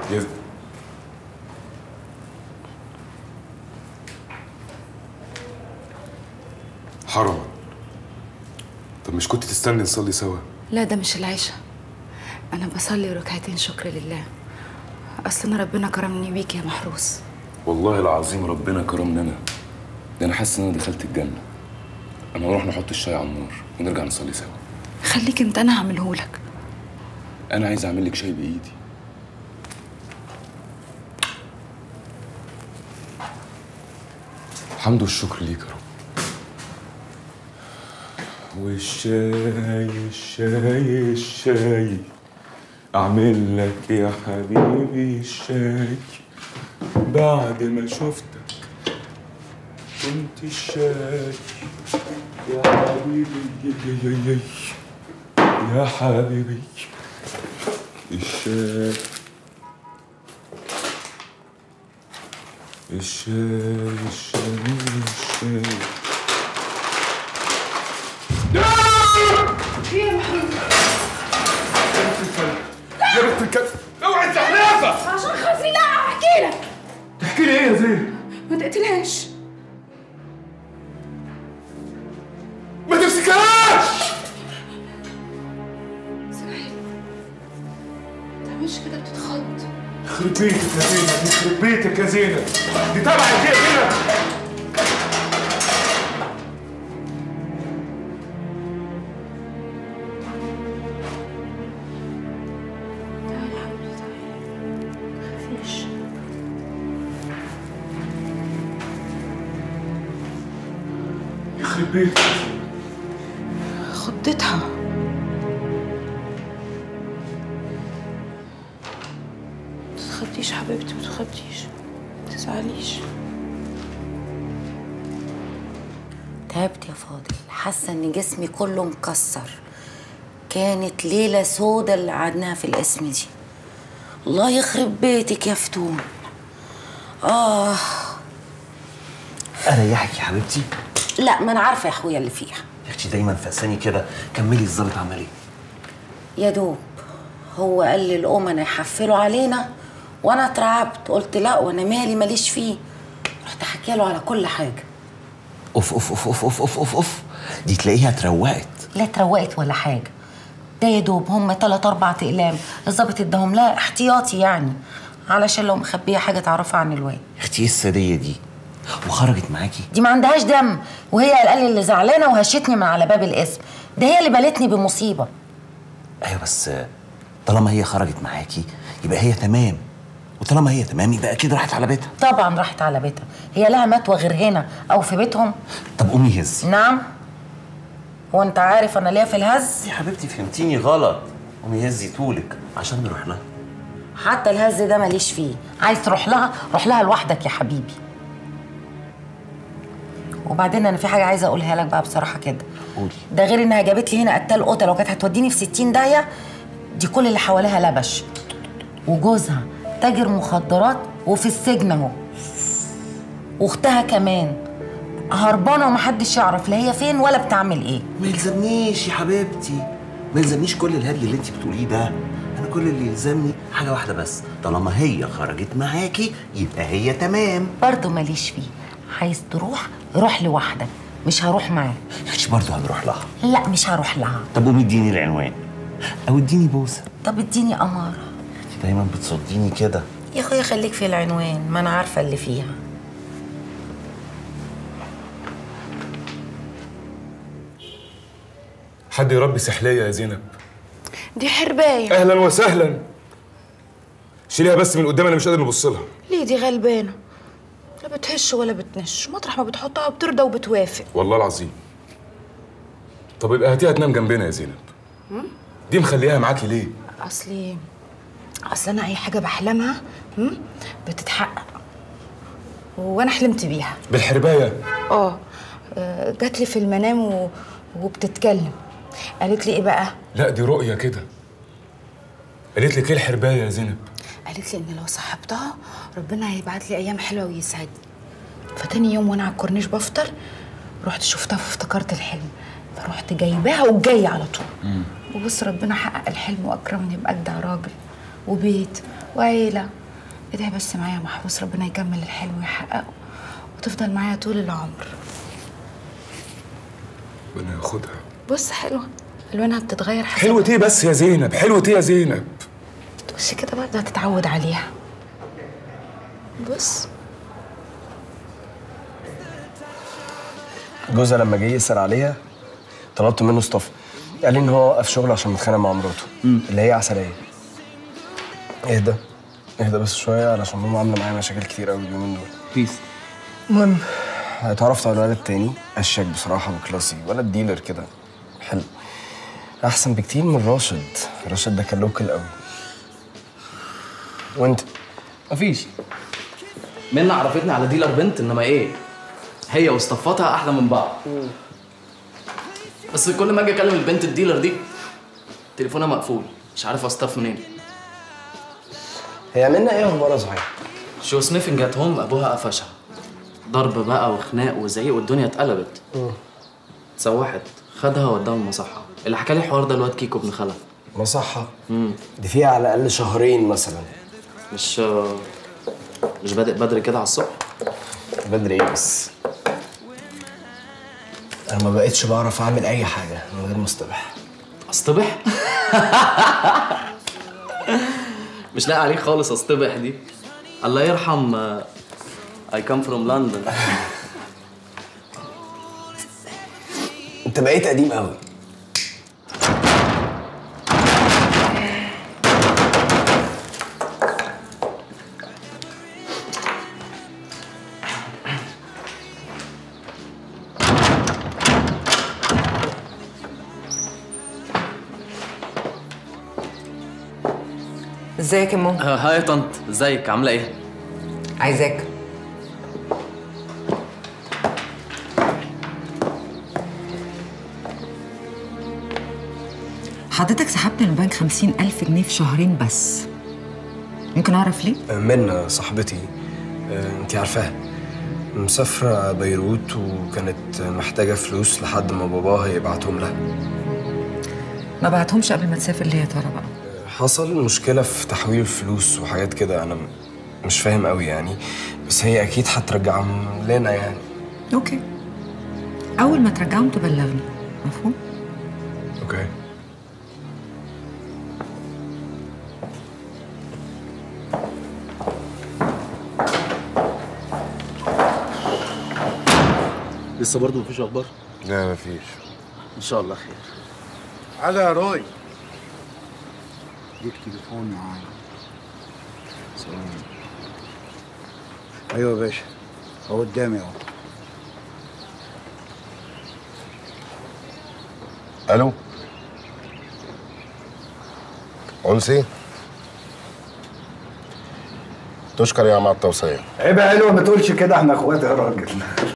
يا حرام. طب مش كنت تستني نصلي سوا؟ لا ده مش العشاء، انا بصلي ركعتين شكر لله. اصل انا ربنا كرمني بيك يا محروس. والله العظيم ربنا كرمني انا. ده انا حاسس ان انا دخلت الجنه. انا هروح نحط الشاي على النار ونرجع نصلي سوا. خليك انت، انا هعملهولك. انا عايز اعمل لك شاي بايدي. الحمد والشكر ليك يا رب. والشاي الشاي الشاي، اعمل لك يا حبيبي الشاي. بعد ما شفتك كنت الشاي يا حبيبي يا حبيبي. الشاي الشاي الشاي الشاي. ايه يا محروس؟ يا بنت الكلب اوعي الزحلافه. عشان خاطري لا احكي لك. تحكي لي ايه يا زين؟ ما تقتلهاش. ما تمسكهاش. اسماعيل ما تعملش كده، بتتخض. يخرب بيتك يا زينب، يخرب بيتك يا زينب، دي تبعك يا زينب. يخرب بيتك. خضتها. ما تتخضيش حبيبتي، ما تتخضيش، ما تزعليش. تعبت يا فاضل، حاسه ان جسمي كله مكسر. كانت ليله سودة اللي قعدناها في القسم دي. الله يخرب بيتك يا فتون. اريحك يا حبيبتي؟ لا، ما انا عارفه يا اخويا اللي فيها. يا اختي دايما فقساني كده. كملي، الظابط عمل ايه؟ يا دوب هو قال لي الامنا يحفلوا علينا، وانا اترعبت قلت لا، وانا ماليش فيه. رحت حكي له على كل حاجه. اوف اوف اوف اوف اوف اوف اوف اوف، دي تلاقيها اتروقت. لا اتروقت ولا حاجه، ده يا دوب هم 3-4 اقلام الظابط اداهم لها احتياطي يعني، علشان لو مخبيه حاجه تعرفها عن الواد. يا اختي ايه الساديه دي؟ وخرجت معاكي؟ دي ما عندهاش دم، وهي قال اللي زعلانه وهشتني من على باب القسم. ده هي اللي بلتني بمصيبه. ايوه بس طالما هي خرجت معاكي يبقى هي تمام، وطالما هي تمام يبقى اكيد راحت على بيتها. طبعا راحت على بيتها، هي لها متوى غير هنا او في بيتهم؟ طب قومي هزي. نعم. هو انت عارف انا ليا في الهز؟ يا حبيبتي فهمتيني غلط. قومي هزي طولك عشان نروح لها. حتى الهز ده ماليش فيه، عايز تروح لها روح لها لوحدك يا حبيبي. وبعدين انا في حاجه عايزه اقولها لك بقى بصراحه كده. قولي. ده غير انها جابت لي هنا قتال قتله، لو كانت هتوديني في 60 داهيه. دي كل اللي حواليها لبش، وجوزها تاجر مخدرات وفي السجن اهو، واختها كمان هربانه ومحدش يعرف لا هي فين ولا بتعمل ايه. ما يلزمنيش يا حبيبتي، ما يلزمنيش كل الهري اللي انت بتقوليه ده. انا كل اللي يلزمني حاجه واحده بس، طالما هي خرجت معاكي يبقى هي تمام. برضه ماليش فيه، عايز تروح روح لوحدك، مش هروح معاك. مش برضه هنروح لها؟ لا مش هروح لها. طب قومي اديني العنوان او اديني بوسه. طب اديني اماره. انت دايما بتصديني كده. يا اخويا خليك في العنوان، ما انا عارفه اللي فيها. حد يربي سحلية يا زينب؟ دي حربايه. اهلا وسهلا. شيليها بس من قدام، انا مش قادر نبص لها. ليه؟ دي غلبانه، لا بتهش ولا بتنش، مطرح ما بتحطها بترضى وبتوافق. والله العظيم. طب يبقى هاتيها تنام جنبنا يا زينب. دي مخليها معاكي ليه؟ اصل انا اي حاجه بحلمها بتتحقق، وانا حلمت بيها. بالحربايه؟ جات لي في المنام وبتتكلم. قالت لي ايه بقى؟ لا دي رؤيه كده. قالت لك ايه الحربايه يا زينب؟ قالت لي ان لو صاحبتها ربنا هيبعت لي ايام حلوه ويسعدني. فتاني يوم وانا على الكورنيش بفطر رحت شفتها فافتكرت الحلم، فرحت جايباها وجايه على طول. وبص ربنا حقق الحلم واكرمني باجدع راجل وبيت وعيله ادعي بس معايا يا محروس، ربنا يكمل الحلم ويحققه وتفضل معايا طول العمر. ربنا ياخدها. بص حلوه، الوانها بتتغير حسب. حلوة ايه بس يا زينب؟ حلوة ايه يا زينب؟ بص كده برضه هتتعود عليها. بص جوزها لما جه يسأل عليها طلبت منه اصطفى، قال لي ان هو وقف شغله عشان متخانق مع مراته اللي هي عسليه. اهدى اهدى بس شويه علشان ماما عامله معايا مشاكل كتير قوي اليومين دول. بيس. المهم اتعرفت على ولد تاني اشيك بصراحه وكلاسي، ولد ديلر كده حلو، احسن بكتير من راشد. راشد ده كان لوكال قوي. وانت؟ مفيش. منى عرفتني على ديلر بنت، انما ايه، هي واصطفاتها احلى من بعض. بس كل ما اجي اكلم البنت الديلر دي تليفونها مقفول، مش عارف اصطف منين. هي منى ايه اخبارها صحيح؟ شو سنيفنج ات هوم، ابوها قفشها ضرب بقى وخناق وزعيق والدنيا اتقلبت. اتسوحت، خدها ووداها المصحه. اللي حكى لي الحوار ده الواد كيكو ابن خالها. مصحة؟ دي فيها على الاقل شهرين مثلا. مش بادئ بدري كده على الصبح؟ بدري ايه بس؟ انا ما بقتش بعرف اعمل اي حاجه من غير ما اصطبح. اصطبح؟ مش لاقي عليك خالص اصطبح دي. الله يرحم I come from London. انت بقيت قديم قوي. ازيك يا ماما؟ هاي يا طنط، ازيك عامله ايه؟ عايزاك. حضرتك سحبت من البنك 50,000 جنيه في شهرين بس. ممكن اعرف ليه؟ منى صاحبتي، انتي عارفاها، مسافرة بيروت وكانت محتاجة فلوس لحد ما باباها يبعتهم لها. ما بعتهمش قبل ما تسافر ليه يا ترى بقى؟ حصل مشكلة في تحويل الفلوس وحاجات كده، أنا مش فاهم قوي يعني، بس هي أكيد هترجعهم لنا يعني. اوكي. أول ما ترجعهم تبلغني، مفهوم؟ أوكي. لسه برضه مفيش اخبار؟ لا مفيش. ان شاء الله خير. على يا روي، ليك تليفون معايا. سلام. ايوه يا باشا، هو قدامي اهو. الو انسي، تشكر يا عم على التوصيه. عيب يا علو، ما تقولش كده، احنا اخوات يا راجل.